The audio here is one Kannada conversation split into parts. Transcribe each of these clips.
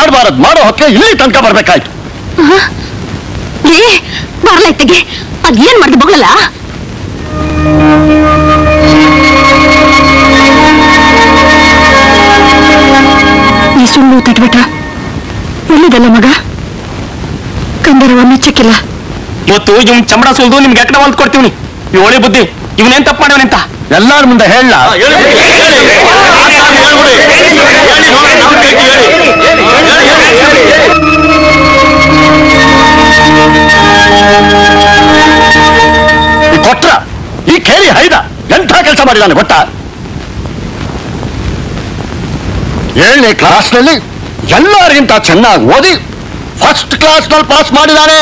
ಮಾಡಬಾರದು ಮಾಡೋ ಹೊಕ್ಕೆ ಇಲ್ಲಿ ತನಕ ಬರ್ಬೇಕಾಯ್ತು. ಬರ್ಲೈತೆಗೆ ಅದೇನ್ ಮಾಡ್ದು ಬಗಳಲ್ಲ. ಈ ಸುಳ್ಳು ತಟ್ಬಿಟ ಎಲ್ಲಿದಲ್ಲ ಮಗ ಕಂದರವ ಮೆಚ್ಚಕ್ಕಿಲ್ಲ. ಇವತ್ತು ಇವ್ನ ಚಮಡ ಸುಲ್ದು ನಿಮ್ಗೆ ಎಕಡೆ ಹೊಲ್ದು ಕೊಡ್ತೀವಿ. ಇವಳಿ ಬುದ್ಧಿ ಇವನೇನ್ ತಪ್ಪು ಮಾಡ್ಯವನಿಂತ ಎಲ್ಲಾರ ಮುಂದೆ ಹೇಳ. ಕೊಟ್ರ ಈ ಕೇಳಿ ಹೈದ ಎಂಥ ಕೆಲಸ ಮಾಡಿದಾನೆ ಗೊತ್ತಾ? 7ನೇ ಕ್ಲಾಸ್ನಲ್ಲಿ ಎಲ್ಲರಿಗಿಂತ ಚೆನ್ನಾಗಿ ಓದಿ ಫಸ್ಟ್ ಕ್ಲಾಸ್ನಲ್ಲಿ ಪಾಸ್ ಮಾಡಿದಾನೆ.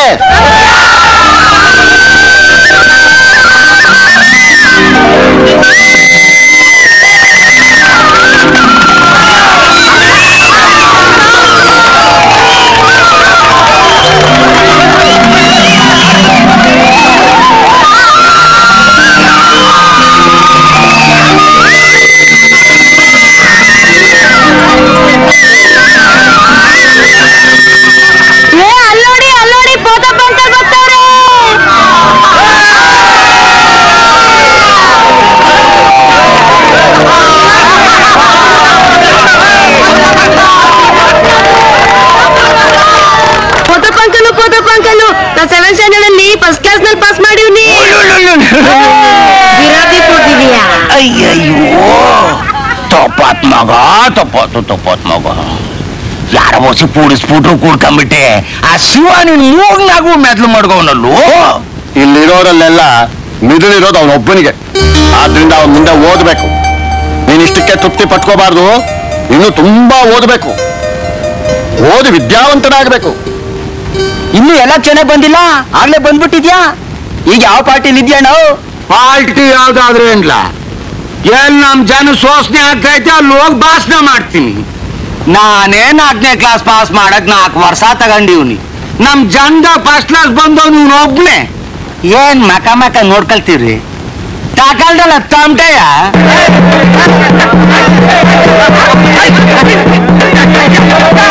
ಫಸ್ಟ್ ಕ್ಲಾಸ್ ನಲ್ಲಿ ಪಾಸ್ ಮಾಡಿವ್ನಿ. ಅಯ್ಯಯ್ಯೋ ತಪ್ಪಾತ್ ಮಗ ತಪ್ಪಾತ್ ಮಗ. ಯಾರ ವರ್ಷ ಪೂಡಿಸ್ಬಿಟ್ರು ಕೂಡ್ಕೊಂಬಿಟ್ಟೆ. ಆ ಶಿವ ನೀನ್ ಮೂಗ್ನಾಗೂ ಮೆದ್ಲು ಮಾಡ್ಕೋನಲ್ಲೂ. ಇಲ್ಲಿರೋರಲ್ಲೆಲ್ಲ ಮಿದುಳಿರೋದು ಅವನೊಬ್ಬನಿಗೆ. ಆದ್ರಿಂದ ಅವನ್ ಮುಂದೆ ಓದ್ಬೇಕು. ನೀನ್ ಇಷ್ಟಕ್ಕೆ ತೃಪ್ತಿ ಪಟ್ಕೋಬಾರ್ದು. ಇನ್ನು ತುಂಬಾ ಓದ್ಬೇಕು. ಓದಿ ವಿದ್ಯಾವಂತನಾಗಬೇಕು. ಇನ್ನು ಎಲೆಕ್ಷನ್ ಬಂದಿಲ್ಲ, ಆಗ್ಲೇ ಬಂದ್ಬಿಟ್ಟಿದ್ಯಾ? ಈಗ ಯಾವ ಪಾರ್ಟಿಲಿ ಇದೆಯಾ? ನಾವು ಪಾರ್ಟಿ ಯಾವ್ದಾದ್ರೆ ಏನ್ಲ, ಎಲ್ಲಿ ನಮ್ ಜನ ಶೋಷಣೆ ಆಗ್ತೈತೆ ಅಲ್ಲಿ ಹೋಗಿ ಭಾಷಣ ಮಾಡ್ತೀನಿ. ನಾನೇ 4ನೇ ಕ್ಲಾಸ್ ಪಾಸ್ ಮಾಡಕ್ 4 ವರ್ಷ ತಗೊಂಡಿವ್ನಿ. ನಮ್ ಜನದ ಫಸ್ಟ್ ಕ್ಲಾಸ್ ಬಂದವ್ ನೀವ್ ಒಬ್ನೇ. ಏನ್ ಮಕ ನೋಡ್ಕೊಳ್ತೀವ್ರಿ? ತಗೊಳ್ದಲ್ಲ ತಮಟೆಯ